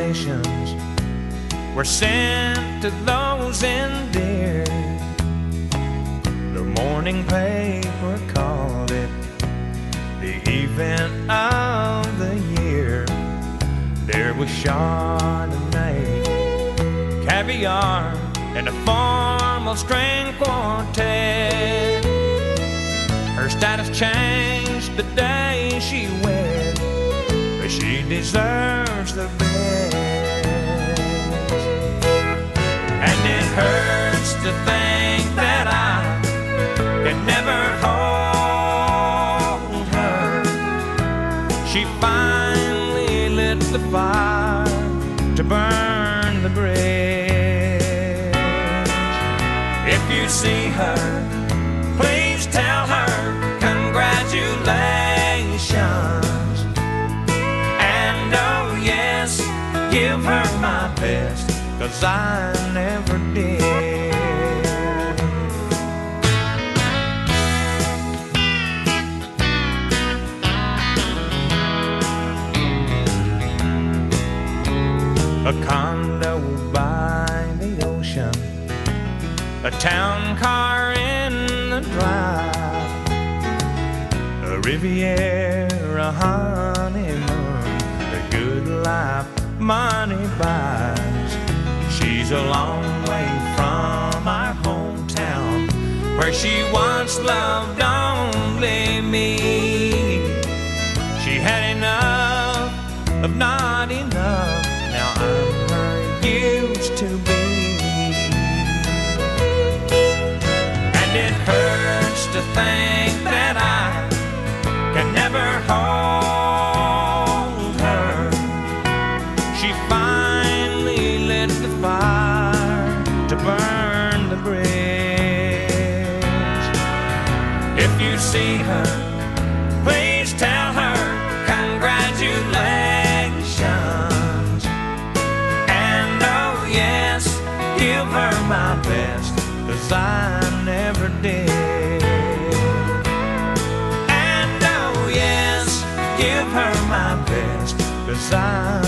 congratulations were sent to those endeared. The morning paper called it the event of the year. There was Chardonnay, caviar, and a formal string quartet. Her status changed the day she wed, but she deserves the best. And it hurts to think that I can never hold her. She finally lit the fire to burn the bridge. If you see her, please tell her congratulations. And oh yes, give her my best, 'cause I never did. A condo by the ocean, a town car in the drive, a Riviera honeymoon, the good life money buys. She's a long way from our hometown, where she once loved only me. She had enough of not enough. Now I'm her used to be. And it hurts to think that I can never hold her. She finally lit the fire to burn the bridge. If you see her, please tell her congratulations. And oh yes, give her my best, 'cause I never did. And oh yes, give her my best, 'cause I